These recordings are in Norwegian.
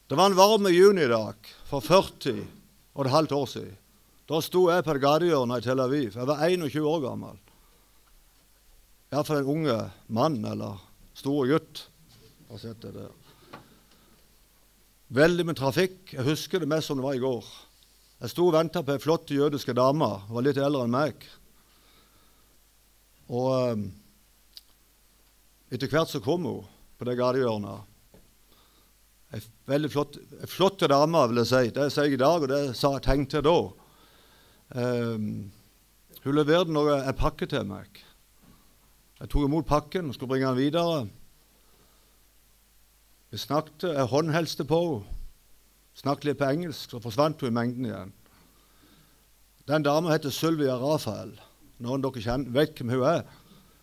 Det var en varm junidag for 40 og et halvt år siden. Da sto jeg på et gatehjørne i Tel Aviv. Jeg var 21 år gammel. I hvert fall en unge mann eller stor gutt. Har sett det der. Veldig med trafikk. Jeg husker det mest som det var i går. Jeg sto og ventet på en flott jødiske dame. Hun var litt eldre enn meg. Og etter hvert så kom hun på det gatehjørnet. En veldig flott dame, vil jeg si. Det sier jeg i dag, og det tenkte jeg da. Hun leverte en pakke til meg. Jeg tok imot pakken og skulle bringe den videre. Vi snakket, jeg håndhelste på henne. Snakket litt på engelsk, så forsvant hun i mengden igjen. Den damen heter Sylvia Rafael. Noen dere vet hvem hun er.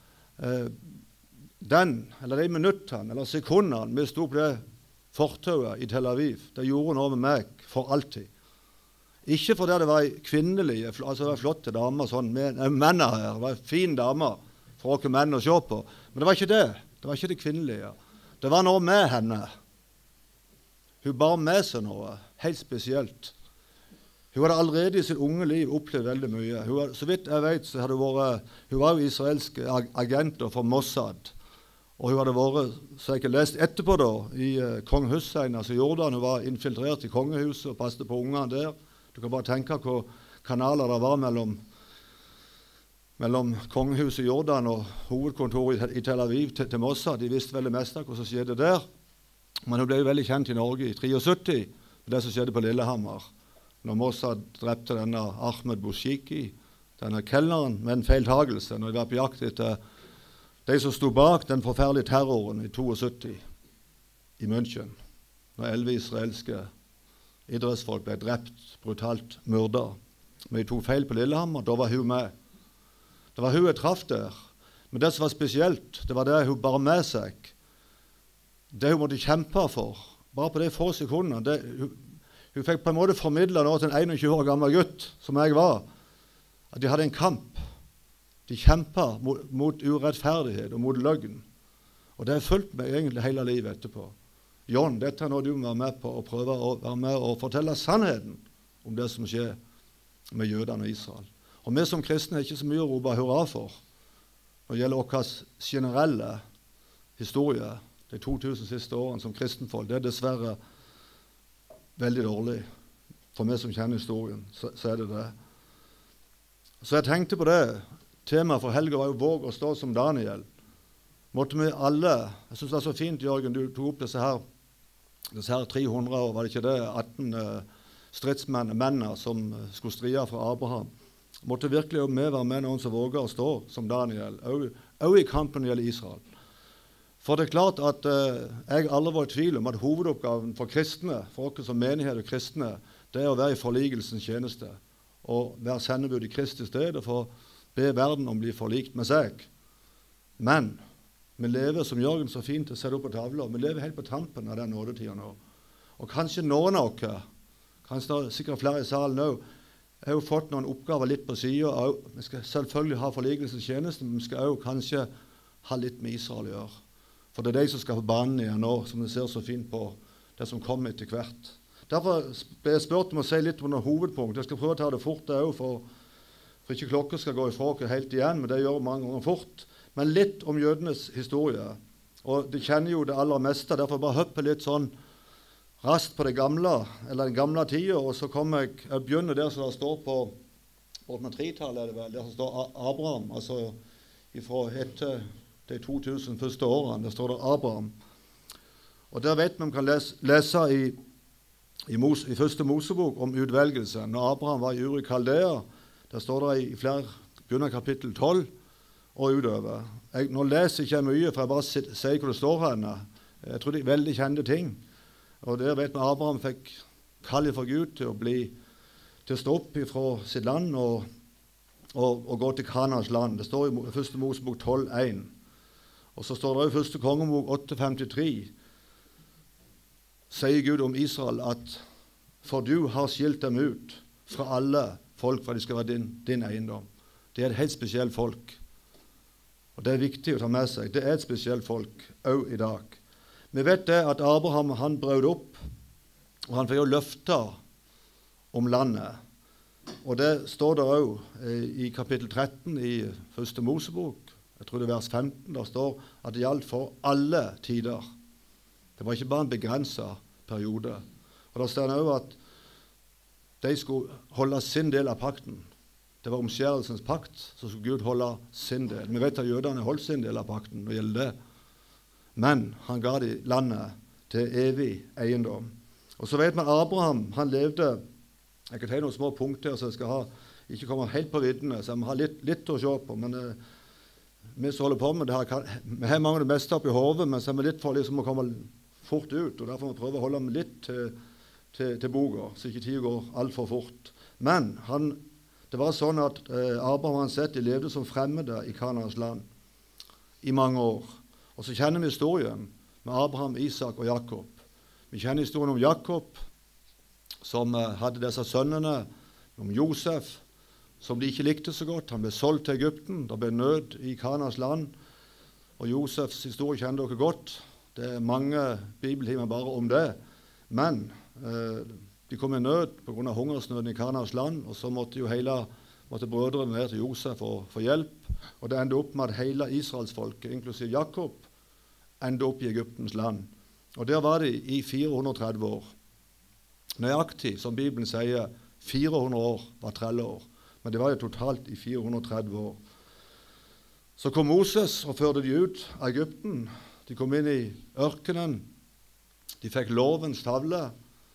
De minuttene eller sekundene vi sto på det fortauet i Tel Aviv, det gjorde noe med meg for alltid. Ikke fordi det var en kvinnelig, altså det var flotte damer, sånn, menn her, det var en fin dame for oss menn å se på. Men det var ikke det. Det var ikke det kvinnelige. Det var noe med henne. Hun bar med seg noe helt spesielt. Hun hadde allerede i sitt unge liv opplevd veldig mye. Så vidt jeg vet, så hadde hun var jo israelske agenter for Mossad. Og hun hadde vært, så jeg ikke lest etterpå da, i kong Hussein, altså Jordan. Hun var infiltrert i kongehuset og passet på ungene der. Du kan bare tenke hva kanaler det var mellom kongehuset i Jordan og hovedkontoret i Tel Aviv til Mossad. De visste veldig mest av hva som skjedde der. Men hun ble jo veldig kjent i Norge i 73, det som skjedde på Lillehammer. Når Mossad drepte denne Ahmed Boushiki, denne kelneren, med en feiltagelse, når de var på jakt etter de som sto bak den forferdelige terroren i 72 i München, når 11 israelske idrettsfolk ble drept, brutalt myrdet. Men de tok feil på Lillehammer, da var hun med. Det var hun jeg traff der. Men det som var spesielt, det var det hun bar med seg. Det hun måtte kjempe for, bare på de få sekundene. Hun fikk på en måte formidlet nå til en 21 år gammel gutt, som jeg var, at de hadde en kamp. De kjempet mot urettferdighet og mot løgn. Og det har fulgt meg egentlig hele livet etterpå. John, dette er noe du må være med på og prøve å være med og fortelle sannheten om det som skjer med jødene og Israel. Og vi som kristne er ikke så mye å rope hurra for når det gjelder vår generelle historie, de 2000 siste årene som kristenfolk. Det er dessverre veldig dårlig. For vi som kjenner historien, så er det det. Så jeg tenkte på det. Temaet for helga var jo «Våg å stå som Daniel». Måtte vi alle, jeg synes det er så fint, Jørgen, du tok opp disse her 300 år, var det ikke det, 18 stridsmennene som skulle stride for Abraham. Måtte virkelig jo vi være med noen som våger å stå som Daniel, også i kampen når det gjelder Israel. For det er klart at jeg aldri var i tvil om at hovedoppgaven for kristne, for oss som menighet og kristne, det er å være i forligelsens tjeneste, og være sendebud i Kristi sted, for be verden om å bli forlikt med seg. Men vi lever, som Jørgen så fint å sette opp på tavler, vi lever helt på tampen av den nådetiden nå. Og kanskje noen av oss, kanskje det er sikkert flere i salen nå, har jo fått noen oppgaver litt på siden. Vi skal selvfølgelig ha forligelsens tjeneste, men vi skal også kanskje ha litt med Israel å gjøre. For det er de som skal på banen igjen nå, som vi ser så fint på det som kommer etter hvert. Derfor ble jeg spurt om å si litt om noen hovedpunkt. Jeg skal prøve å ta det fort det også, for ikke klokka skal gå ifra oss helt igjen, men det gjør mange ganger fort. Men litt om jødenes historie. Og de kjenner jo det aller meste, derfor bare hoppe litt sånn raskt på det gamle, eller den gamle tiden, og så kommer jeg begynner der som det står på 803-tallet, er det vel, der som står Abraham, altså ifra etter de 2000 første årene, der står det Abraham. Og der vet vi kan lese i første Mosebok om utvelgelsen. Når Abraham var i Ur i Kaldea, der står det i flere, begynner kapittel 12 og utover. Nå leser ikke jeg mye, for jeg bare sier hvor det står henne. Jeg tror det er veldig kjente ting. Og der vet vi Abraham fikk kallet fra Gud til å stå opp fra sitt land og gå til Kanans land. Det står i første Mosebok 12:1. Og så står det i første Kongebok 8:53. Sier Gud om Israel at for du har skilt dem ut fra alle folk for de skal være din eiendom. Det er et helt spesielt folk. Og det er viktig å ta med seg. Det er et spesielt folk, også i dag. Vi vet det at Abraham han brød opp Og han får jo løfter om landet. Og det står der også i kapittel 13 i første Mosebok, jeg tror det er vers 15, der står at det gjaldt for alle tider. Det var ikke bare en begrenset periode. Og der står det også at de skulle holde sin del av pakten. Det var omskjærelsens pakt, så skulle Gud holde sin del. Vi vet at jødene holdt sin del av pakten når det gjelder det. Men han ga de landet til evig eiendom. Og så vet vi Abraham, han levde. Jeg kan ta noen små punkter, så jeg skal ikke komme helt på viddene, så jeg må ha litt å se på. Men vi som holder på med det her, vi har mange av det meste opp i hodet, men så er vi litt for liksom å komme fort ut, og derfor må vi prøve å holde dem litt til boka, så ikke tiden går alt for fort. Men det var sånn at Abraham de levde som fremmede i Kanaans land i mange år. Og så kjenner vi historien med Abraham, Isak og Jakob. Vi kjenner historien om Jakob, som hadde disse sønnene, om Josef, som de ikke likte så godt. Han ble solgt til Egypten, det ble nød i Kanaans land, og Josefs historie kjenner dere godt. Det er mange bibeltimer bare om det, men de kom i nød på grunn av hungersnøden i Kanaans land, og så måtte brødrene ned til Josef og få hjelp, og det endte opp med at hele Israelsfolket, inklusiv Jakob, endte opp i Egyptens land. Og der var de i 430 år. Nøyaktig, som Bibelen sier, 400 år var trelleår. Men det var jo totalt i 430 år. Så kom Moses og førte de ut av Egypten. De kom inn i ørkenen. De fikk lovens tavle.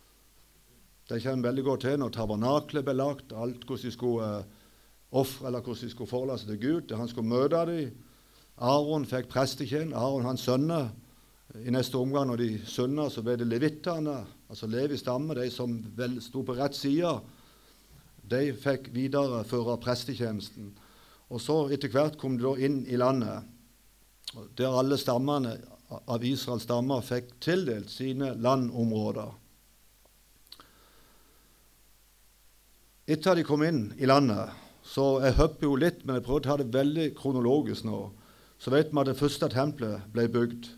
Det kjenner veldig godt til når tabernaklet ble lagt, alt hvordan de skulle ofre, eller hvordan de skulle forholde seg til Gud, det han skulle møte dem. Aaron fikk prestekinn, Aaron hans sønner. I neste omgang når de sønner, så ble det levittene, altså Levis stamme, de som vel sto på rett side, de fikk videreføre prestetjenesten. Og så etter hvert kom de da inn i landet, der alle stammene av Israels stammer fikk tildelt sine landområder. Etter at de kom inn i landet, så jeg hopper jo litt, men jeg prøver å ta det veldig kronologisk nå, så vet vi at det første tempelet ble bygd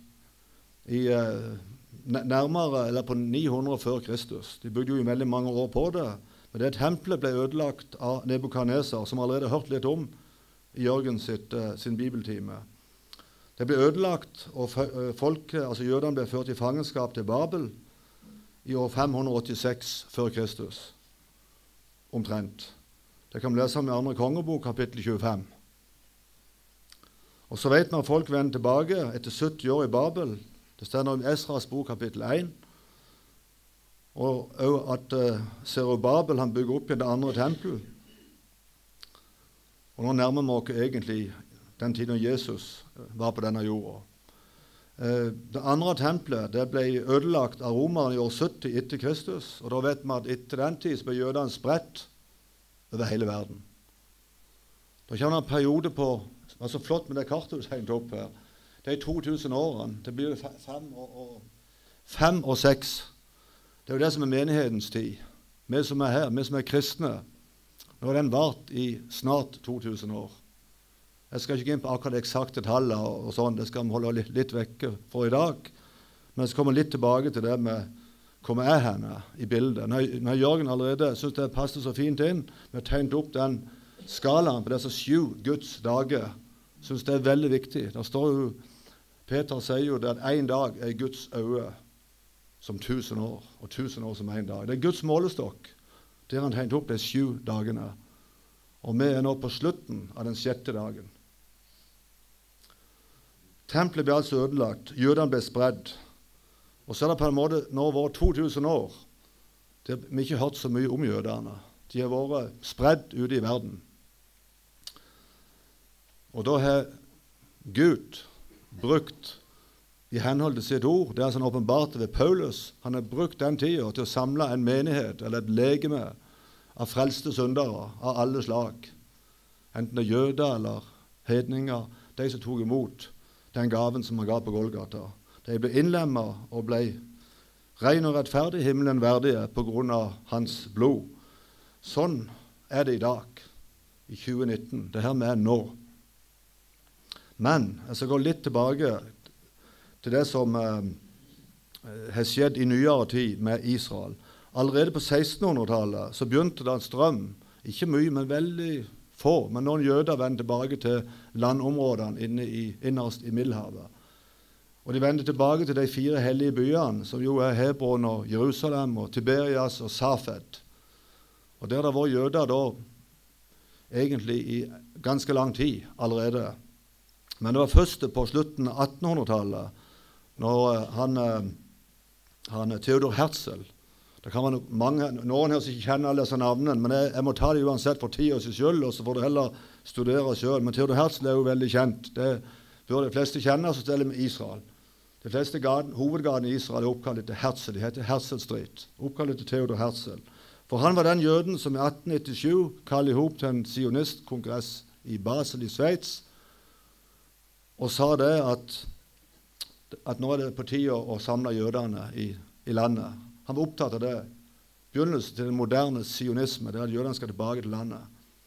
nærmere, eller på 900 før Kristus. De bygde jo i veldig mange år på det, men det tempelet ble ødelagt av Nebukadneser, som allerede har hørt litt om i Jørgen sin bibeltime. Det ble ødelagt, og folket, altså jødene, ble ført i fangenskap til Babel i år 586 før Kristus, omtrent. Det kan vi lese om i 2. kongebok, kapittel 25. Og så vet vi at folk vender tilbake etter 70 år i Babel. Det står om Esras bok, kapittel 1, og at Zerubabel han bygger opp i det andre tempel. Og nå nærmer vi oss egentlig den tiden Jesus var på denne jorda. Det andre tempelet det ble ødelagt av romerne i år 70 etter Kristus, og da vet vi at etter den tid ble jødene spredt over hele verden. Da kommer en periode på, det var så flott med det kartet du tegnet opp her, de 2000 årene, det blir 5 og 6. Det er jo det som er menighetens tid. Vi som er her, vi som er kristne, nå har den vart i snart 2000 år. Jeg skal ikke gå inn på akkurat det eksakte tallet og sånn, det skal vi holde litt vekke for i dag. Men jeg skal komme litt tilbake til det med hvor vi er henne i bildet. Når Jørgen allerede synes det passer så fint inn, vi har tegnet opp den skalaen på disse 7 Guds dager, synes det er veldig viktig. Der står jo, Peter sier jo det at en dag er Guds øye som 1000 år, og 1000 år som en dag. Det er Guds målestokk. Der han tegnet opp de 7 dagene. Og vi er nå på slutten av den 6. dagen. Tempelet ble altså ødelagt, jødene ble spredd. Og så er det på en måte nå vært 2000 år. Vi har ikke hørt så mye om jødene. De har vært spredd ute i verden. Og da har Gud brukt i henhold til sitt ord, det er sånn åpenbart ved Paulus, han har brukt den tiden til å samle en menighet eller et legeme av frelste syndere av alle slag. Enten det er jøder eller hedninger, de som tok imot den gaven som han ga på Golgata. De ble innlemmet og ble ren og rettferdig, himmelen verdige på grunn av hans blod. Sånn er det i dag, i 2019. Det her vi er nå. Men jeg skal gå litt tilbake til det som har skjedd i nyere tid med Israel. allerede på 1600-tallet så begynte det en strøm, ikke mye, men veldig få, men noen jøder vendte tilbake til landområdene innerst i Middelhavet. Og de vendte tilbake til de 4 hellige byene, som jo er Hebron og Jerusalem og Tiberias og Safed. Og der det var jøder da, egentlig i ganske lang tid allerede. Men det var først på slutten av 1800-tallet, når han Theodor Herzl, det kan være noen her som ikke kjenner alle disse navnene, men jeg må ta det uansett for tida sin skyld, og så får du heller studere selv. Men Theodor Herzl er jo veldig kjent. Det bør de fleste kjenne, så steller med Israel. De fleste hovedgatene i Israel er oppkalt etter Herzl. De heter Herzl Street, oppkalt etter Theodor Herzl. For han var den jøden som i 1897 kallet ihop til en sionistkongress i Basel i Sveits, og sa det at nå er det på tide å samle jødene i landet. Han var opptatt av det. Begynnelsen til den moderne sionisme, det er at jødene skal tilbake til landet.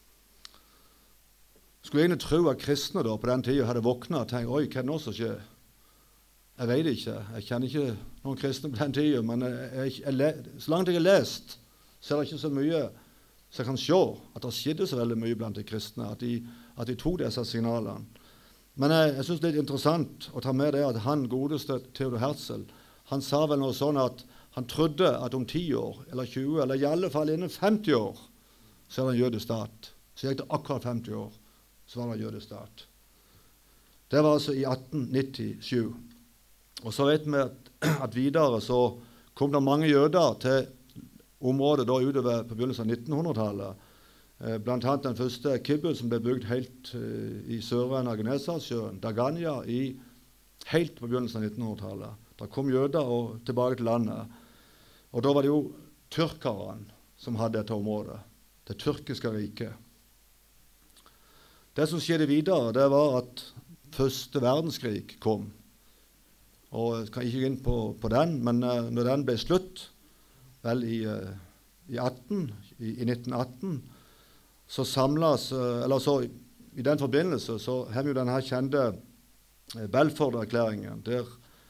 Skulle egentlig tro at kristne da på den tiden hadde våknet og tenkt, oi, hva er det nå som skjer? Jeg vet ikke. Jeg kjenner ikke noen kristne på den tiden, men så langt jeg har lest, så er det ikke så mye så jeg kan se at det skjedde så veldig mye blant de kristne, at de tok disse signalene. Men jeg synes det er interessant å ta med det at han godeste Theodor Herzl, han sa vel noe sånn at han trodde at om 10 år, eller 20, eller i alle fall innen 50 år, så er det en jødisk stat. Så gikk det akkurat 50 år, så var det en jødisk stat. Det var altså i 1897. Og så vet vi at videre så kom det mange jøder til området da utover på begynnelsen av 1900-tallet. Blant annet den første kibbutz som ble bygd helt i sørenden av Genesaretsjøen, Dagania, helt på begynnelsen av 1900-tallet. Da kom jøder tilbake til landet. Og da var det jo tyrkerne som hadde dette området, det tyrkiske riket. Det som skjedde videre, det var at første verdenskrig kom. Og jeg kan ikke gå inn på den, men når den ble slutt, vel i 1918, så samles, eller så i den forbindelse, så har vi jo denne kjente Belfort-erklæringen, der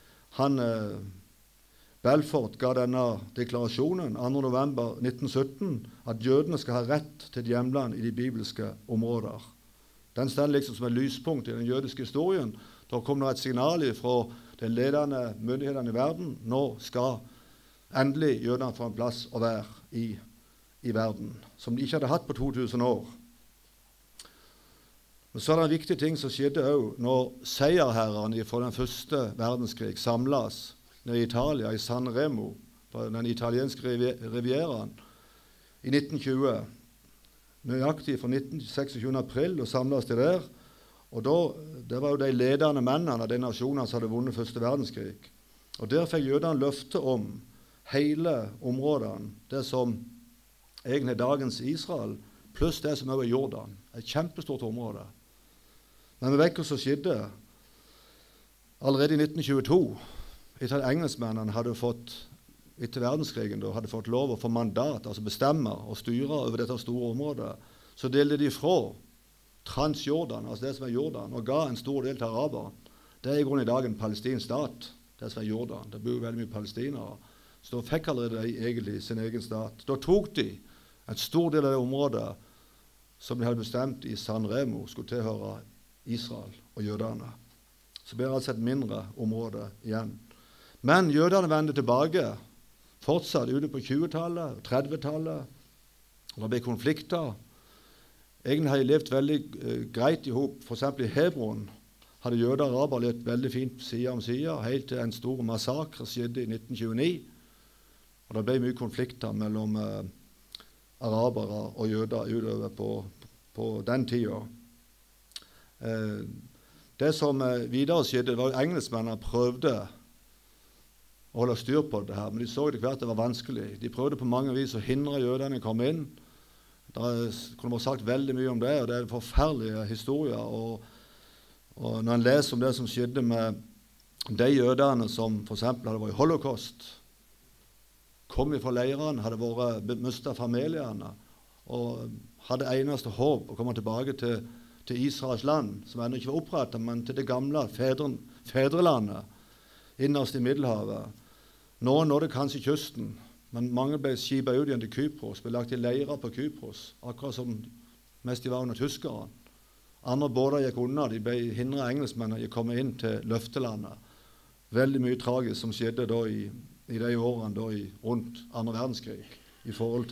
Belfort ga denne deklarasjonen 2. november 1917 at jødene skal ha rett til et hjemland i de bibelske områder. Den stender liksom som et lyspunkt i den jødiske historien. Da kom det et signal fra de ledende myndighetene i verden. Nå skal endelig jødene få en plass å være i verden, som de ikke hadde hatt på 2000 år. Men så er det en viktig ting som skjedde også når seierherrene fra den første verdenskrig samles nede i Italia, i San Remo, på den italienske rivieraen, i 1920. Nøyaktig fra 26. april, og samles de der. Og det var jo de ledende mennene av de nasjonene som hadde vunnet første verdenskrig. Og der fikk jødene løfte om hele områdene, det som egentlig er dagens Israel, pluss det som er Jordan. Et kjempestort område. Men vi vet hva som skjedde. Allerede i 1922, etter at engelskmennene hadde fått, etter verdenskrigen da, hadde fått lov å få mandat, altså bestemme og styre over dette store området, så delte de fra Transjordan, altså det som er Jordan, og ga en stor del til araber. Det er i grunnen i dag en palestinsk stat, det som er Jordan. Det bor veldig mye palestinere. Så da fikk allerede de egentlig sin egen stat. Da tok de en stor del av det området som de hadde bestemt i San Remo skulle tilhøre Israel og jødene. Så ble det altså et mindre område igjen. Men jødene vendte tilbake, fortsatt ute på 20-tallet, 30-tallet, og det ble konflikter. Egentlig har de levd veldig greit i hop. For eksempel i Hebron hadde jøder og araber levd veldig fint side om side, helt til en stor massakre skjedde i 1929. Og det ble mye konflikter mellom arabere og jøder utover på den tiden. Det som videre skjedde, var at engelskmennene prøvde å holde styr på det her, men de så etter hvert det var vanskelig. De prøvde på mange vis å hindre jødene å komme inn. Det kunne vært sagt veldig mye om det, og det er forferdelige historier. Og når en leser om det som skjedde med de jødene som for eksempel hadde vært i holocaust, kom fra leirene, hadde mistet familiene, og hadde eneste håp å komme tilbake til Israels land, som ennå ikke var opprettet, men til det gamle fedrelandet, innerst i Middelhavet. Nå nådde kanskje kysten, Men mange ble skipet ut igjen til Kypros, ble lagt i leirer på Kypros, akkurat som mest de var under tyskerne. Andre båter gikk unna, de ble hindret engelskmennene i å komme inn til løftelandet. Veldig mye tragisk som skjedde da i de årene da rundt andre verdenskrig, i forhold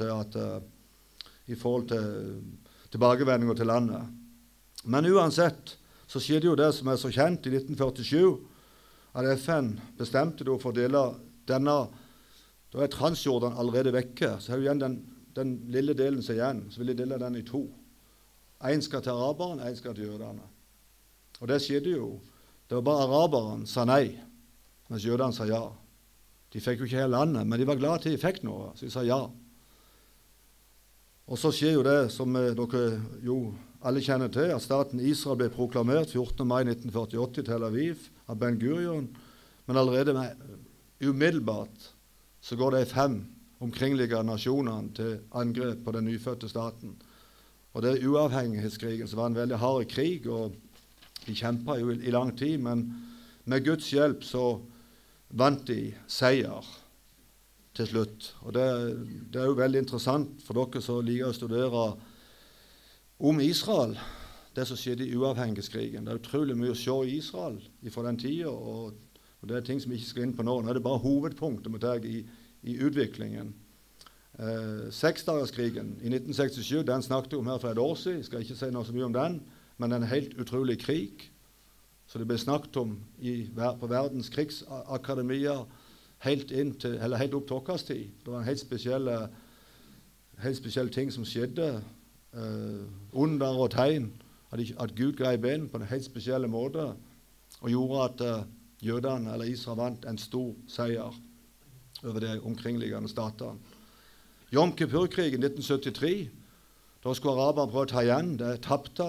til tilbakevendinga til landet. Men uansett så skjedde jo det som er så kjent i 1947, at FN bestemte da for å dele denne. Da er Transjordan allerede vekke, så er jo igjen den lille delen som er igjen, så vil de dele den i to. En skal til araberne, en skal til jødene. Og det skjedde jo. Det var bare araberne sa nei, mens jødene sa ja. De fikk jo ikke hele landet, men de var glade til de fikk noe, så de sa ja. Og så skjer jo det som dere jo alle kjenner til, at staten Israel ble proklamert 14. mai 1948 i Tel Aviv av Ben Gurion, men allerede umiddelbart så går de 5 omkringliggende nasjonene til angrep på den nyfødte staten. Og det er uavhengighetskrigen som var en veldig hard krig, og de kjempet jo i lang tid, men med Guds hjelp så vant de seier til slutt. Og det er jo veldig interessant for dere som liker å studere om Israel, det som skjedde i uavhengighetskrigen. Det er utrolig mye å se i Israel fra den tiden, og det er ting som vi ikke skal inn på nå. Nå er det bare hovedpunktet i utviklingen. Seksdagerskrigen i 1967, den snakket jeg om her for et år siden. Jeg skal ikke si noe så mye om den, men den er en helt utrolig krig. Så det ble snakket om på verdens krigsakademier helt opp til vår tid. Det var en helt spesiell ting som skjedde. Under og tegn at Gud grep inn på en helt spesiell måte og gjorde at jødene eller Israel vant en stor seier over de omkringliggende statene. Jom Kippur-krigen 1973, da skulle araberne prøve å ta igjen. Det tapte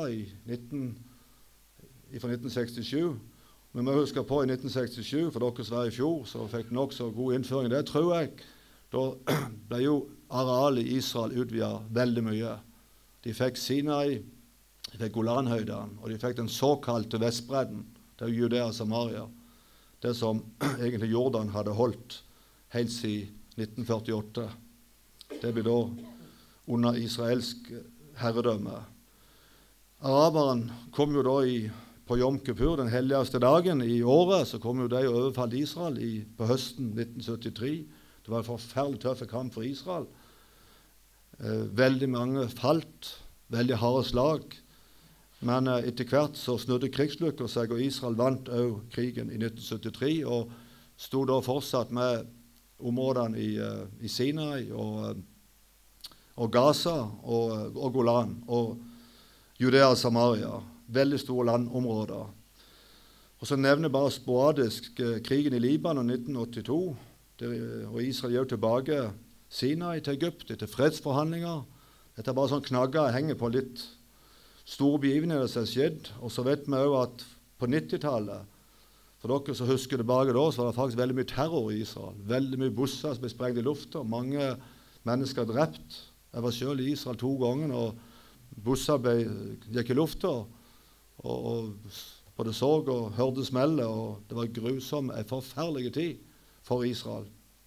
fra 1967. Vi må huske på i 1967, for dere som var i fjor, så fikk nok så god innføring. Det tror jeg. Da ble jo arealet i Israel utvidet veldig mye. De fikk Sinai, de fikk Golanhøydene, og de fikk den såkalte Vestbredden. Det er jo Judea og Samaria. Det som egentlig Jordan hadde holdt helt siden 1948. Det ble da under israelsk herredømme. Araberne kom jo da på Jom Kippur, den helligste dagen i året, så kom jo de og overfalt Israel på høsten 1973. Det var en forferdelig tøff kamp for Israel. Veldig mange falt, veldig harde slag, men etter hvert så snudde krigslykka seg, og Israel vant også krigen i 1973, og stod da fortsatt med områdene i Sinai og Gaza og Golan og Judea og Samaria. Veldig store landområder. Og så nevner jeg bare sporadisk krigen i Libanon 1982, og Israel gjør tilbake Sinai til Egypt etter fredsforhandlinger. Dette er bare sånn knagger jeg henger på litt store begivenheter som har skjedd. Og så vet vi også at på 90-tallet, for dere som husker tilbake da, så var det faktisk veldig mye terror i Israel. Veldig mye busser som ble sprengt i lufta, mange mennesker drept. Jeg var selv i Israel 2 ganger, og busser gikk i lufta, og både så og hørte smellet, og det var grusom, en forferdelig tid for Israel.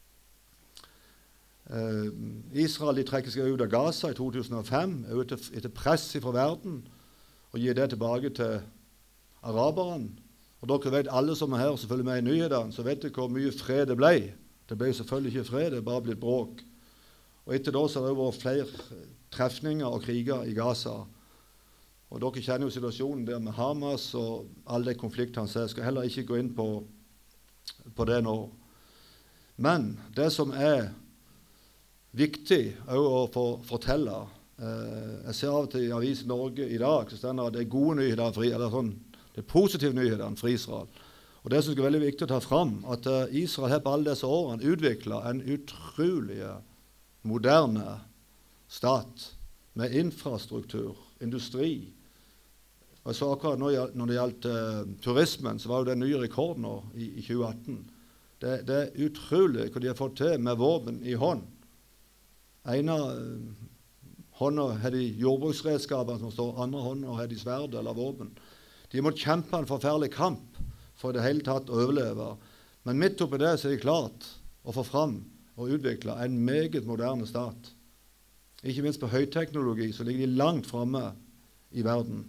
Israel trekker seg ut av Gaza i 2005 etter press fra verden og gir det tilbake til araberne. Og dere vet, alle som er her og følger med i nyhetene, så vet dere hvor mye fred det ble. Det ble selvfølgelig ikke fred, det er bare blitt bråk. Og etter da så har det vært flere trefninger og kriger i Gaza. Og dere kjenner jo situasjonen der med Hamas og alle de konfliktene, så jeg skal heller ikke gå inn på det nå. Men det som er viktig å fortelle, jeg ser av og til i Avisen Norge i dag, så stender det gode nyheter, det er positive nyheter for Israel. Og det som er veldig viktig å ta fram, at Israel har på alle disse årene utviklet en utrolig moderne stat med infrastruktur, industri. Og jeg så akkurat når det gjaldt turismen, så var jo det nye rekord nå i 2018. Det er utrolig hva de har fått til med våpen i hånd. Ene hånda har de jordbruksredskaper som står, andre hånda har de sverd eller våpen. De må kjempe en forferdelig kamp for i det hele tatt å overleve. Men midt oppi det så er det klart å få fram og utviklet en meget moderne stat. Ikke minst på høyteknologi, så ligger de langt fremme i verden.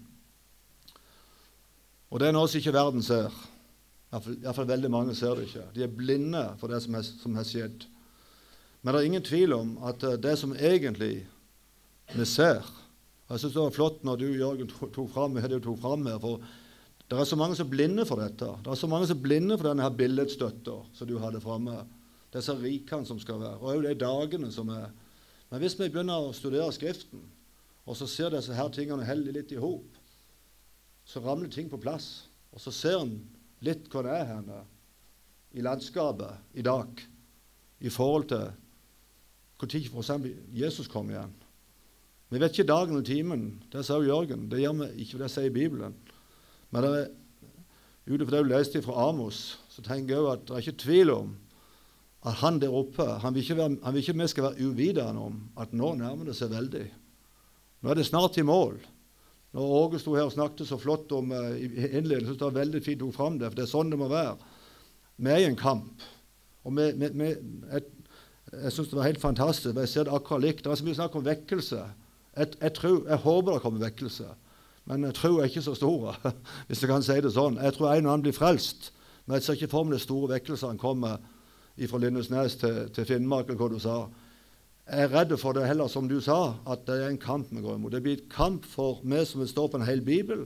Og det er noe som ikke verden ser. I hvert fall veldig mange ser det ikke. De er blinde for det som har skjedd. Men det er ingen tvil om at det som egentlig vi ser, og jeg synes det var flott når du, Jørgen, tok frem her, for det er så mange som er blinde for dette. Det er så mange som er blinde for denne her billedstøtta som du hadde fremme. Disse rikene som skal være, og også de dagene som er. Men hvis vi begynner å studere Skriften, og så ser disse her tingene heldig litt i hop, så ramler ting på plass, og så ser en litt hva det er henne i landskapet i dag, i forhold til hvor tid for eksempel Jesus kom igjen. Vi vet ikke dagen og timen, det sa Jørgen, det gjør vi ikke det sier i Bibelen. Men det er, utenfor det du leste fra Amos, så tenker jeg at det er ikke tvil om at han der oppe, han vil ikke vi skal være uvidende om at nå nærmer det seg veldig. Nå er det snart i mål. Når Åge stod her og snakket så flott om innledningen, så det var veldig fint å få frem det, for det er sånn det må være. Vi er i en kamp, og jeg synes det var helt fantastisk, jeg ser det akkurat likt. Det er så mye snakk om vekkelse. Jeg håper det kommer vekkelse, men jeg tror ikke så store, hvis jeg kan si det sånn. Jeg tror en og annen blir frelst, men jeg ser ikke for meg det store vekkelsene kommer fra Lindesnes til Finnmark, eller hva du sa. Jeg er redd for det heller, som du sa, at det er en kamp vi går imot. Det blir et kamp for meg som vil stå på en hel Bibel.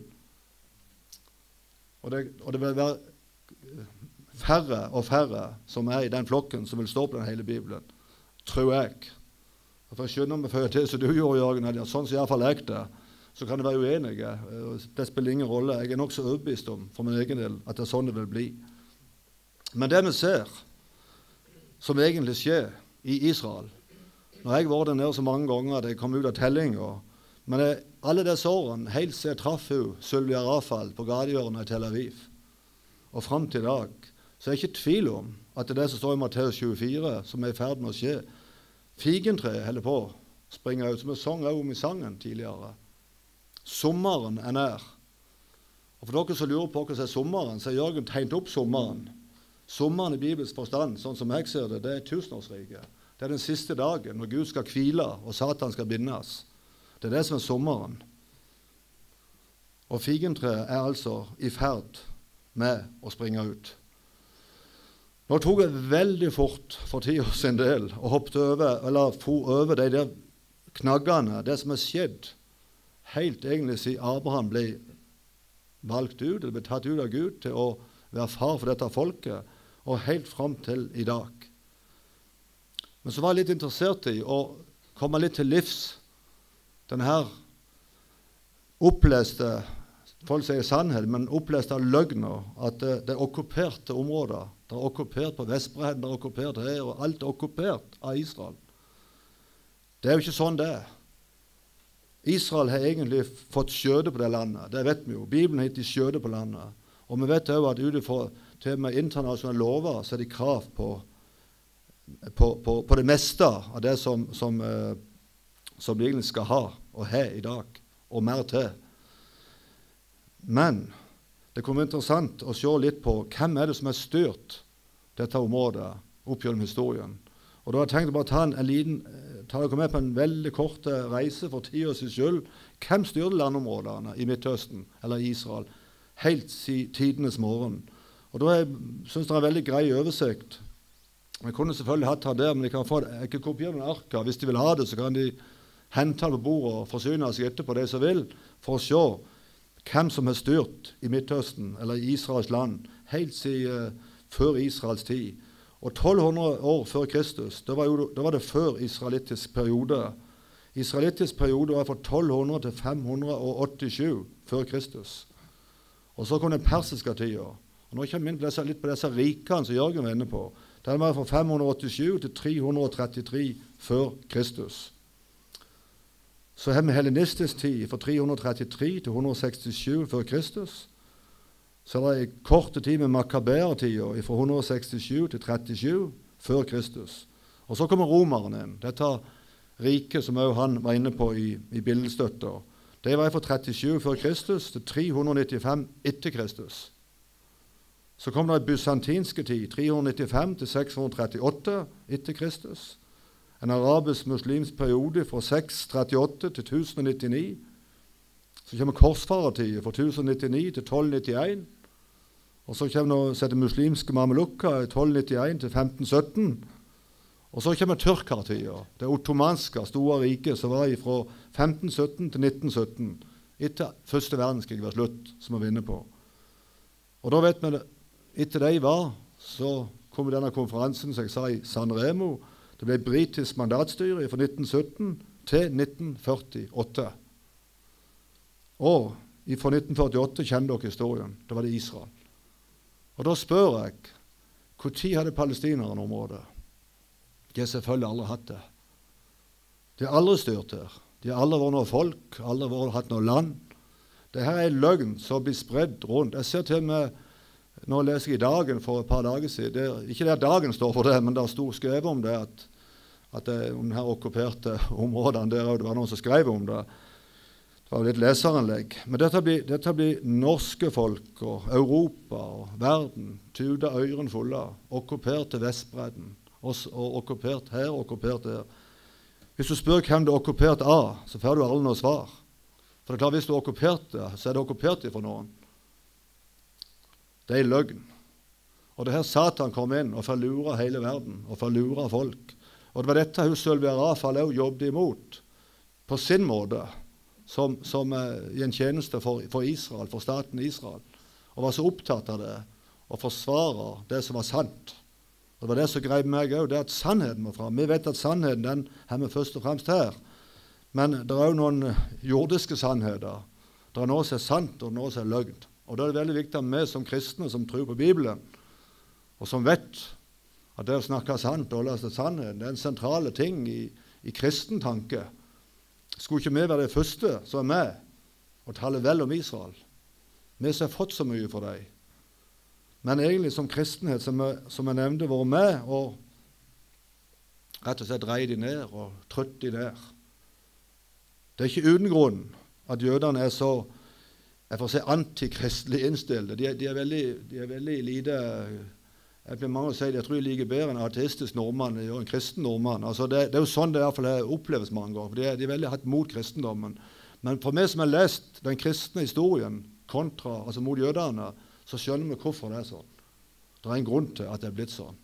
Og det vil være færre og færre som er i den flokken som vil stå på den hele Bibelen, tror jeg. Og for jeg skjønner meg før til, så du gjorde, Jørgen, at sånn som i hvert fall jeg det, så kan det være uenige. Det spiller ingen rolle. Jeg er nok så overbevist om, for min egen del, at det er sånn det vil bli. Men det vi ser, som egentlig skjer i Israel, når jeg var der nede så mange ganger at jeg kom ut av tellinger, men alle disse årene, helt siden jeg traff hun, Sylvia Rafal, på gatehjørnet i Tel Aviv, og frem til i dag, så er jeg ikke tvil om at det er det som står i Matteus 24, som er i ferd med å skje. Figentreet holder på å springe ut, som jeg sang om i sangen tidligere. Sommeren er nær. Og for dere som lurer på hva som er sommeren, så har Jørgen tegnet opp sommeren. Sommeren i Bibels forstand, sånn som jeg ser det, det er tusenårsriket. Det er den siste dagen når Gud skal hvile og Satan skal bindes. Det er det som er sommeren. Og figentreet er altså i ferd med å springe ut. Nå tok jeg veldig fort for tida sin del og hoppet over, eller for over de der knaggene, det som er skjedd, helt egentlig siden Abraham ble valgt ut, eller ble tatt ut av Gud til å være far for dette folket, og helt frem til i dag. Men så var jeg litt interessert i å komme litt til livs denne her oppleste, folk sier sannhet, men oppleste løgner, at det er okkuperte områder. Det er okkupert på Vestbredden, det er okkupert her, og alt er okkupert av Israel. Det er jo ikke sånn det er. Israel har egentlig fått skjøde på det landet, det vet vi jo. Bibelen har gitt de skjøde på landet. Og vi vet også at utenfor til og med internasjonale lover så er det krav på det meste av det som de egentlig skal ha og ha i dag, og mer til. Men det kommer interessant å se litt på hvem er det som har styrt dette området opp gjennom historien. Og da har jeg tenkt å bare ta dere med på en veldig kort reise for tida sin skyld. Hvem styrte landområdene i Midtøsten, eller Israel, helt siden tidenes morgen? Og da synes jeg det er en veldig grei oversikt. Jeg kunne selvfølgelig hatt det der, men jeg kan kopiere noen arker. Hvis de vil ha det, så kan de hente det på bordet og forsyne seg etterpå det som vil, for å se hvem som har styrt i Midtøsten, eller i Israels land, helt siden før Israels tid. Og 1200 år før Kristus, da var det før israelittisk periode. Israelittisk periode var fra 1200 til 587 før Kristus. Og så kom den persiske tida. Og nå kommer vi inn litt på disse rikene som Jørgen var inne på. Det var fra 587 til 333 før Kristus. Så har vi hellenistisk tid fra 333 til 167 før Kristus. Så er det en kort tid med Makaber-tida fra 167 til 37 før Kristus. Og så kommer romerne inn. Dette riket som også han var inne på i bildestøtta. Det var fra 37 før Kristus til 395 etter Kristus. Så kom det i bysantinske tid, 395 til 638 etter Kristus. En arabisk-muslimsk periode fra 638 til 1099. Så kommer korsfarertiden fra 1099 til 1291. Og så kommer det muslimske mamelukka i 1291 til 1517. Og så kommer tyrkertiden, det ottomanske store riket som var fra 1517 til 1917. Etter første verdenskrig var slutt, som vi var inne på. Og da vet vi, etter det var, så kom denne konferansen som jeg sa i San Remo. Det ble britisk mandatstyre fra 1917 til 1948. Og fra 1948 kjenner dere historien. Da var det Israel. Og da spør jeg, hvor tid hadde palestinerne området? De har selvfølgelig aldri hatt det. De har aldri styrt her. De har aldri vært noe folk, aldri hatt noe land. Dette er en løgn som blir spredd rundt. Jeg ser til og med, nå leser jeg i Dagen for et par dager siden, ikke det at Dagen står for det, men det sto skrevet om det, at det, om denne okkuperte områdene der, det var noen som skrev om det. Det var litt leseranlegg. Men dette blir norske folk og Europa og verden, tuda øyren fulle, okkupert til Vestbredden, og okkupert her, okkupert der. Hvis du spør hvem det er okkupert av, så får du aldri noe svar. For det er klart, hvis du er okkupert det, så er det okkupert for noen. Det er løgn. Og det her Satan kom inn og forlura hele verden, og forlura folk. Og det var dette hun Sølvi Rafal også jobbet imot, på sin måte, som i en tjeneste for Israel, for staten Israel, og var så opptatt av det, og forsvare det som var sant. Og det var det som grep meg også, det at sannheten må fram. Vi vet at sannheten, den har vi først og fremst her. Men det er også noen jordiske sannheter. Det er noe som er sant, og noe som er løgn. Og da er det veldig viktig at vi som kristne, som tror på Bibelen, og som vet at det å snakke sant og holde oss til sannheten, det er en sentrale ting i kristen tanke. Skulle ikke vi være det første som er med og tale vel om Israel? Vi som har fått så mye for dem. Men egentlig som kristenhet, som jeg nevnte, var med og rett og slett dreie de ned og trøtte de ned. Det er ikke uten grunn at jødene er så, jeg får si, antikristelig innstilte. De er veldig lite, jeg blir mange å si, jeg tror de liker bedre en ateistisk nordmann enn en kristen nordmann. Altså det er jo sånn det i hvert fall oppleves mange ganger, for de er veldig hatt mot kristendommen. Men for meg som har lest den kristne historien kontra, altså mot jødene, så skjønner vi hvorfor det er sånn. Det er en grunn til at det er blitt sånn.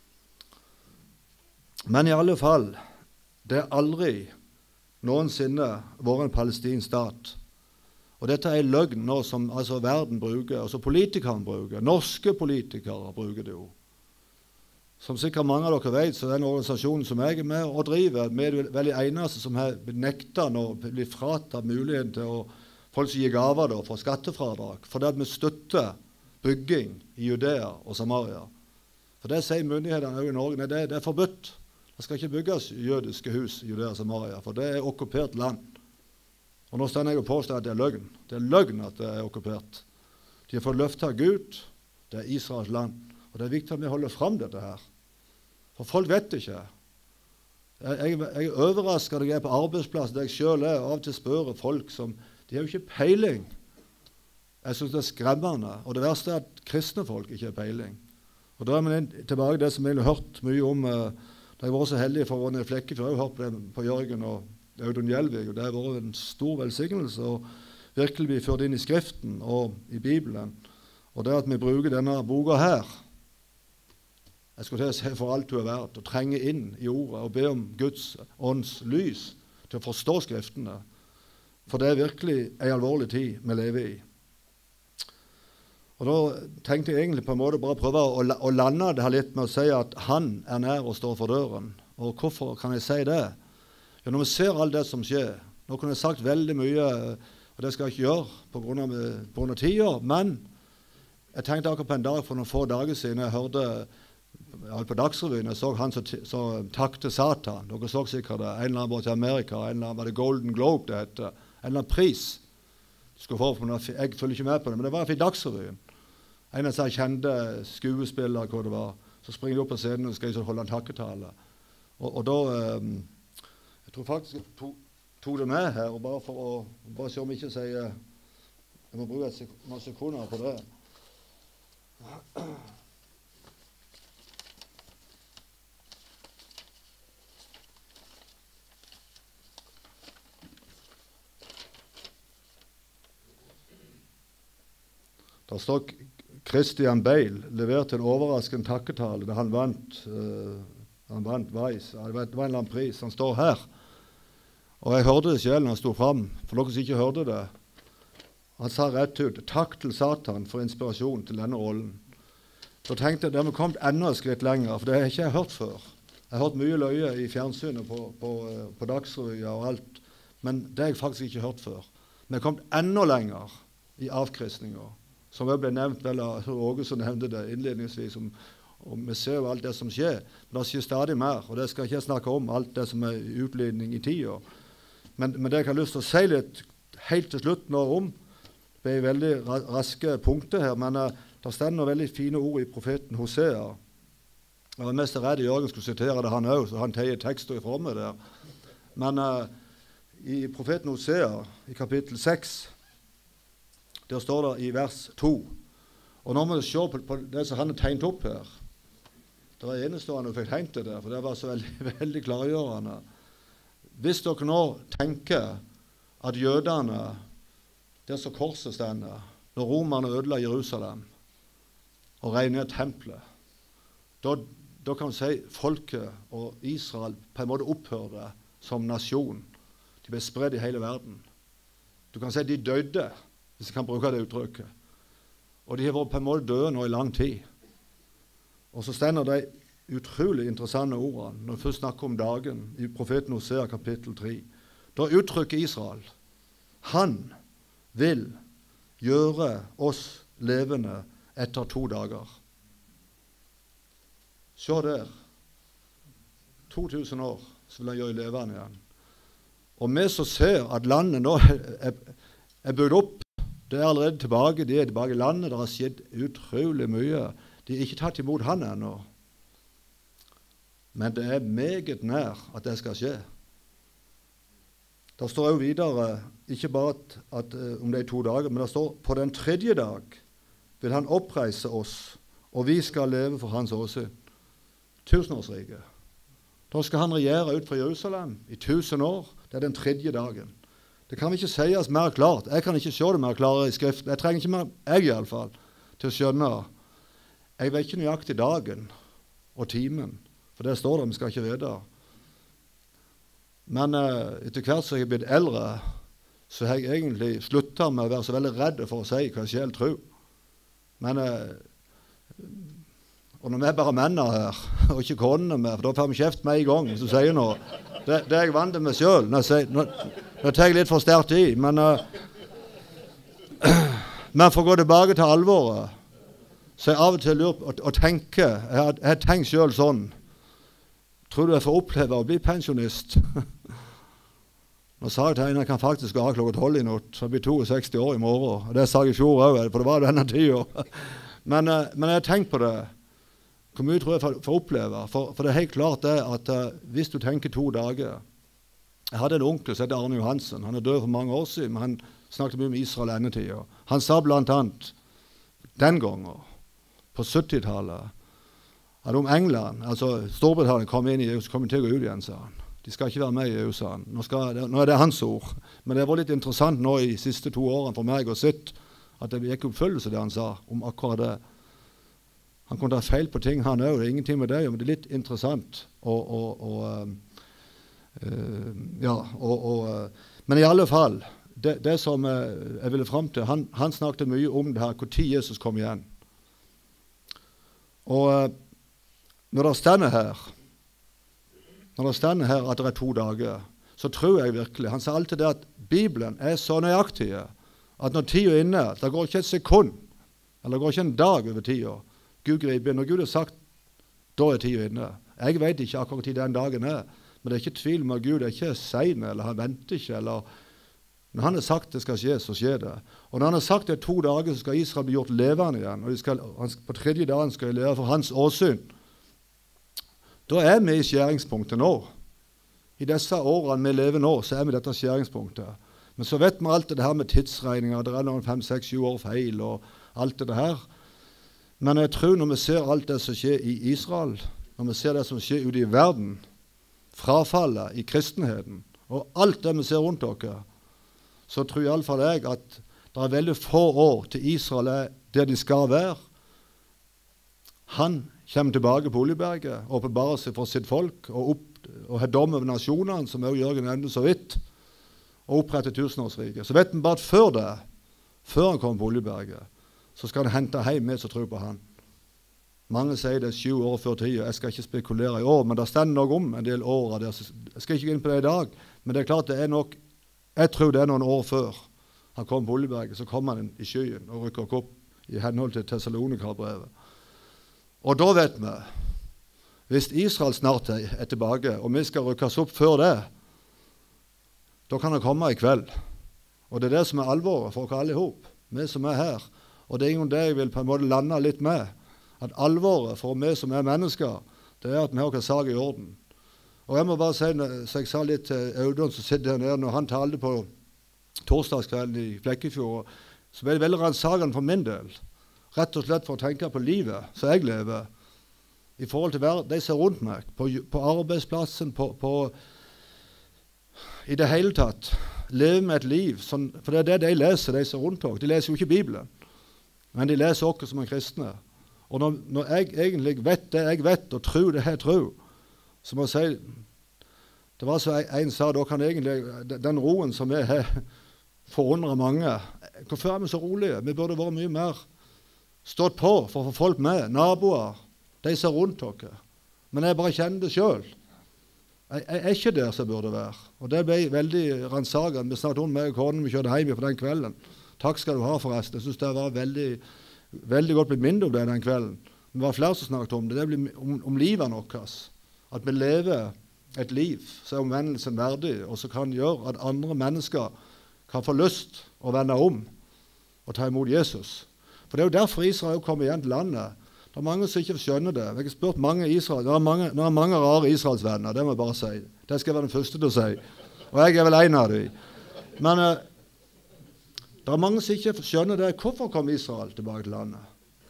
Men i alle fall, det er aldri noensinne vært en palestinsk stat. Og dette er en løgn nå som altså verden bruker, altså politikerne bruker, norske politikere bruker det jo. Som sikkert mange av dere vet, så er den organisasjonen som jeg er med og driver, med veldig eneste som har nektet og blitt fratatt muligheten til å folk som gir gaver da, for skattefradrag, for det at vi støtter bygging i Judea og Samaria. For det sier myndighetene i Norge, nei, det er forbudt. Det skal ikke bygges jødiske hus i Judea og Samaria, for det er okkupert land. Og nå står jeg og påstår at det er løgn. Det er løgn at det er okkupert. De har fått løftet av Gud, det er Israels land. Og det er viktig at vi holder frem dette her. For folk vet ikke. Jeg er overrasket når jeg er på arbeidsplass, der jeg selv er, av og til spør folk som, de har jo ikke peiling. Jeg synes det er skremmende, og det verste er at kristne folk ikke har peiling. Og da er vi tilbake til det som jeg har hørt mye om, da jeg var så heldig for Ronny Flekkefjord, jeg har hørt det på Jørgen og Audun Gjelvig, og det har vært en stor velsignelse, og virkelig bli ført inn i Skriften og i Bibelen. Og det at vi bruker denne boka her, jeg skulle til å se for alt du har vært, og trenge inn i ordet, og be om Guds ånds lys til å forstå Skriftene. For det er virkelig en alvorlig tid vi lever i. Og da tenkte jeg egentlig på en måte bare prøve å lande det her litt med å si at han er nær og står for døren. Og hvorfor kan jeg si det? Ja, når vi ser alt det som skjer, nå kunne jeg sagt veldig mye, og det skal jeg ikke gjøre på grunn av tida, men jeg tenkte akkurat på en dag for noen få dager siden, jeg hørte på Dagsrevyen, jeg så han som takte Satan. Dere så sikkert det, en eller annen bort til Amerika, en eller annen var det Golden Globe det heter, en eller annen pris. Jeg følger ikke med på det, men det var i Dagsrevyen. En av seg kjente skuespillere, hvor det var, så springer de opp på scenen og skal holde en takketale. Og da, jeg tror faktisk jeg tog det med her, og bare for å se om jeg ikke sier, jeg må bruke noen sekunder på det. Der står Christian Bale leverte en overraskende takketale da han vant Weiss. Det var en eller annen pris. Han står her. Og jeg hørte det selv når han sto fram, for dere som ikke hørte det. Han sa rett ut, takk til Satan for inspirasjon til denne rollen. Så tenkte jeg, det har kommet enda et skritt lenger, for det har ikke jeg hørt før. Jeg har hørt mye løye i fjernsynet på Dagsrevyer og alt, men det har jeg faktisk ikke hørt før. Men jeg har kommet enda lenger i avkristninger, som jeg ble nevnt, eller Åge som nevnte det innledningsvis, og vi ser jo alt det som skjer, men det skjer stadig mer, og det skal ikke jeg snakke om, alt det som er utledning i tida. Men det jeg har lyst til å si litt helt til slutt nå om, det er veldig raske punkter her, men det står noen veldig fine ord i profeten Hosea. Jeg var mest redd Jørgen skulle sitere det han også, så han teier tekster ifra meg der. Men i profeten Hosea, i kapittel 6, der står det i vers 2. Og nå må vi se på det som han har tegnet opp her. Det var enestående å fikk tegnet det der, for det var så veldig, veldig klargjørende. Hvis dere nå tenker at jødene, der så korset stender, når romerne ødela Jerusalem og rev ned tempelet, da kan vi si folket og Israel på en måte opphørte som nasjon. De ble spredd i hele verden. Du kan si de døde, hvis jeg kan bruke det uttrykket. Og de har vært på en måte døde nå i lang tid. Og så stender de utrolig interessante ordene når vi først snakker om dagen i profeten Hosea kapittel 3. Da uttrykker Israel, han vil gjøre oss levende etter 2 dager. Se der. 2000 år så vil han gjøre levende igjen. Og vi så ser at landet nå er bygd opp. Det er allerede tilbake, de er tilbake i landet. Det har skjedd utrolig mye. De er ikke tatt imot han ennå. Men det er meget nær at det skal skje. Det står jo videre, ikke bare om det er 2 dager, men det står på den 3. dag vil han oppreise oss, og vi skal leve for hans åsyn. 1000-årsriket. Da skal han regjere ut fra Jerusalem i 1000 år. Det er den 3. dagen. Det kan ikke sies mer klart. Jeg kan ikke se det mer klarere i skriften. Jeg trenger ikke mer, jeg i alle fall, til å skjønne. Jeg vet ikke nøyaktig dagen og timen, for det står det, vi skal ikke vite. Men etter hvert som jeg er blitt eldre, så har jeg egentlig sluttet med å være så veldig redd for å si hva jeg selv tror. Men, og når vi er bare mennene her, og ikke konene med, for da får vi kjeft med en gang, hvis du sier noe. Det er jeg vant til meg selv. Nå tar jeg litt for sterkt i, men for å gå tilbake til alvoret, så jeg av og til lurer og tenker, jeg har tenkt selv sånn, tror du jeg får oppleve å bli pensjonist? Nå sa jeg til henne, jeg kan faktisk gå av klokka 12 i natt, så jeg blir 62 år i morgen, og det sa jeg i fjor også, for det var denne tiden. Men jeg har tenkt på det, hvor mye tror jeg får oppleve, for det er helt klart det at hvis du tenker 2 dager, jeg hadde en onkel som heter Arne Johansen, han er død for mange år siden, men han snakket mye om Israel endetiden. Han sa blant annet, den gangen, på 70-tallet, at om England, altså Storbritannia kom inn i EU, så kommer de til å gå ut igjen, sa han. De skal ikke være med i EU, sa han. Nå er det hans ord. Men det var litt interessant nå i de siste 2 årene for meg å sitte, at det gikk oppfyllelse det han sa om akkurat det. Han kunne ta feil på ting, han også. Det er ingenting med det, men det er litt interessant. Men i alle fall, det som jeg ville frem til, han snakket mye om det her, hvor tid Jesus kom igjen. Og når det stender her at det er 2 dager, så tror jeg virkelig, han sa alltid det at Bibelen er så nøyaktig, at når tiden er inne, det går ikke et sekund, eller det går ikke en dag over tiden, Gud griper inn. Når Gud har sagt, da er tiden inne. Jeg vet ikke akkurat tid den dagen er, men det er ikke tvil om at Gud er ikke sen, eller han venter ikke, eller når han har sagt det skal skje, så skjer det. Og når han har sagt det 2 dager, så skal Israel bli gjort levende igjen, og på 3. dagen skal de leve for hans åsyn. Da er vi i skjæringspunktet nå. I disse årene vi lever nå, så er vi dette skjæringspunktet. Men så vet vi alt det her med tidsregninger, det er noen 5, 6, 7 år feil, og alt det her. Men jeg tror når vi ser alt det som skjer i Israel, når vi ser det som skjer ute i verden, frafallet i kristenheten, og alt det vi ser rundt dere, så tror i alle fall jeg at det er veldig få år til Israel er der de skal være. Han kommer tilbake på Oljeberget, åpenbarer seg for sitt folk, og har dom over nasjonene, som også Jørgen nevnte så vidt, og oppretter tusenårsriket. Så vet vi bare at før han kommer på Oljeberget, så skal han hente hjem med som tror på han. Mange sier det er 7 år før tiden. Jeg skal ikke spekulere i år, men det stender nok om en del år. Jeg skal ikke gå inn på det i dag, men det er klart det er nok, jeg tror det er noen år før han kommer på Oljeberget, så kommer han i skyen og rykker opp i henhold til Thessalonika-brevet. Og da vet vi, hvis Israel snart er tilbake, og vi skal rykkes opp før det, da kan han komme i kveld. Og det er det som er alvoret for oss alle ihop, vi som er her. Og det er jo det jeg vil på en måte lande litt med, at alvoret for vi som er mennesker, det er at vi har ikke sak i orden. Og jeg må bare si, så jeg sa litt til Audun som sitter her nede, når han talte på torsdagskvelden i Flekkefjord, så ble det veldig ransakende for min del. Rett og slett for å tenke på livet som jeg lever, i forhold til de som er rundt meg, på arbeidsplassen, i det hele tatt, leve med et liv, for det er det de leser, de som er rundt oss. De leser jo ikke Bibelen, men de leser oss som er kristne. Og når jeg egentlig vet det jeg vet, og tror det jeg tror, så må jeg si, det var så en sa, da kan egentlig, den roen som vi har forundret mange, hvorfor er vi så rolige? Vi burde vært mye mer stått på for å få folk med, naboer, de som er rundt dere. Men jeg bare kjenner det selv. Jeg er ikke der som jeg burde være. Og det ble veldig ransakende. Vi snakket om meg og konen, vi kjørte hjem på den kvelden. Takk skal du ha forresten. Jeg synes det var veldig, veldig godt blitt mindre om det den kvelden. Det var flere som snakket om det. Det blir om livet vårt. At vi lever et liv som er omvendelsen verdig, og som kan gjøre at andre mennesker kan få lyst å vende om og ta imot Jesus. For det er jo derfor Israel kommer igjen til landet. Det er mange som ikke skjønner det. Jeg har spurt mange Israel. Det er mange rare Israelsvenner, det må jeg bare si. Det skal jeg være den første til å si. Og jeg er vel en av dem. Men det er mange som ikke skjønner det. Hvorfor kom Israel tilbake til landet?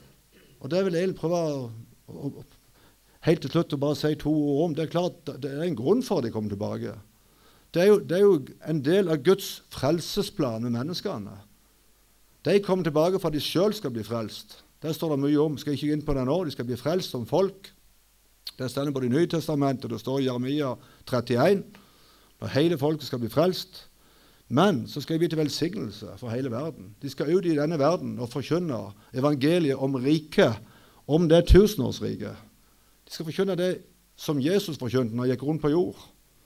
Og det vil jeg prøve å helt til slutt å bare si 2 ord om. Det er klart, det er en grunn for at de kommer tilbake. Det er jo en del av Guds frelsesplan med menneskene. De kommer tilbake for at de selv skal bli frelst. Der står det mye om, skal ikke gå inn på det nå, de skal bli frelst som folk. Det står både i Nye Testamentet, det står i Jeremia 31, når hele folket skal bli frelst. Men så skal de bli til velsignelse for hele verden. De skal ut i denne verden og forkynne evangeliet om riket, om det tusenårsriket. De skal forkynne det som Jesus forkynte når han gikk rundt på jord.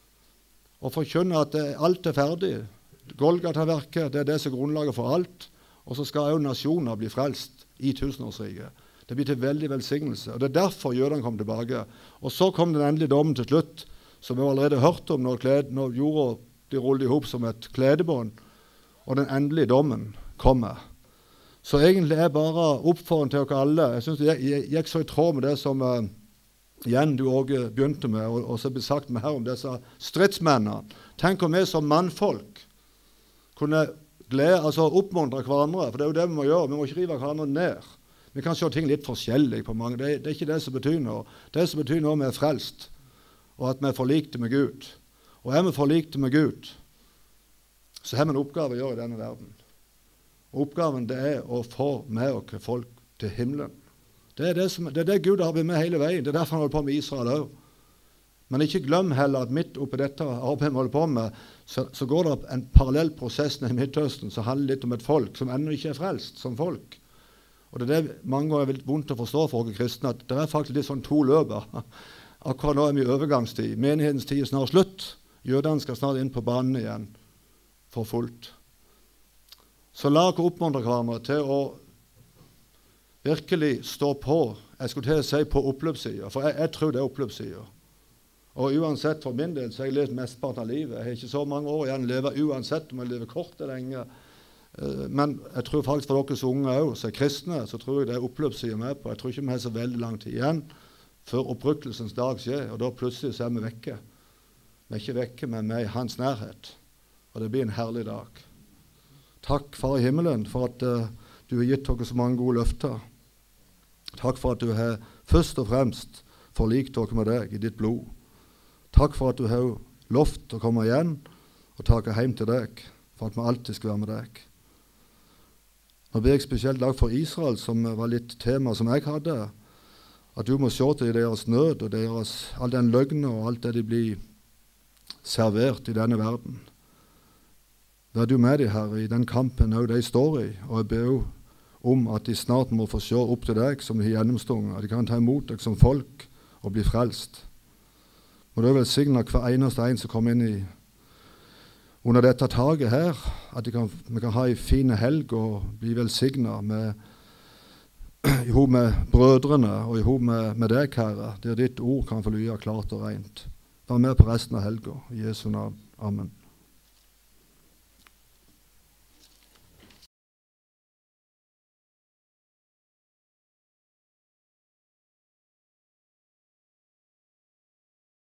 Og forkynne at alt er ferdig. Golgata-verket, det er det som er grunnlaget for alt. Og så skal også nasjoner bli frelst i tusenårsriket. Det blir til veldig velsignelse. Og det er derfor jødene kom tilbake. Og så kom den endelige dommen til slutt, som vi allerede hørte om når jorda blir rullet ihop som et kledebånd. Og den endelige dommen kommer. Så egentlig er bare oppfordringen til dere alle. Jeg synes det gikk så i tråd med det som igjen du også begynte med, og så ble sagt med her om disse stridsmennene. Tenk om vi som mannfolk kunne oppmuntre hverandre, for det er jo det vi må gjøre. Vi må ikke rive hverandre ned. Vi kan se ting litt forskjellig på mange. Det er ikke det som betyr noe. Det som betyr noe vi er frelst, og at vi er forlikte med Gud. Og er vi forlikte med Gud, så har vi en oppgave å gjøre i denne verden. Og oppgaven det er å få med oss folk til himmelen. Det er det Gud har med hele veien. Det er derfor han holder på med Israel også. Men ikke glem heller at midt oppi dette arbeidet vi holder på med, så går det en parallell prosess i Midtøsten som handler litt om et folk som ennå ikke er frelst som folk. Og det er det mange ganger er veldig vondt å forstå for oss kristne, at det er faktisk litt sånn 2 løper. Akkurat nå er vi i overgangstid. Menighetens tid er snart slutt. Jødene skal snart inn på banen igjen for fullt. Så la oss oppmuntre hverandre til å virkelig stå på, jeg skulle til å si på oppløpssiden, for jeg tror det er oppløpssiden. Og uansett for min del, så har jeg levd mestparten av livet. Jeg har ikke så mange år igjen lever uansett om jeg lever kort eller lenge. Men jeg tror faktisk for dere som unge også, som er kristne, så tror jeg det er oppløpssiden med på. Jeg tror ikke vi har så veldig lang tid igjen før opprykkelsens dag skjer, og da plutselig så er vi vekke. Vi er ikke vekke, men vi er i hans nærhet. Og det blir en herlig dag. Takk, Far i himmelen, for at du har gitt dere så mange gode løfter. Takk for at du har først og fremst forlikt dere med deg i ditt blod. Takk for at du har lovt å komme igjen og ta dere hjem til deg, for at vi alltid skal være med deg. Nå ber jeg spesielt lag for Israel, som var litt tema som jeg hadde, at du må se til deres nød og all den løgn og alt det de blir servert i denne verden. Vær du med dem, Herre, i den kampen også de står i, og jeg ber om at de snart må få se opp til deg som de har gjennomstunget, at de kan ta imot deg som folk og bli frelst. Må du velsigne hver eneste en som kommer inn under dette taket her, at vi kan ha en fin helg og bli velsignet i hop med brødrene og i hop med deg, Herre, der ditt ord kan få lyde klart og rent. Vær med på resten av helga. I Jesu navn. Amen.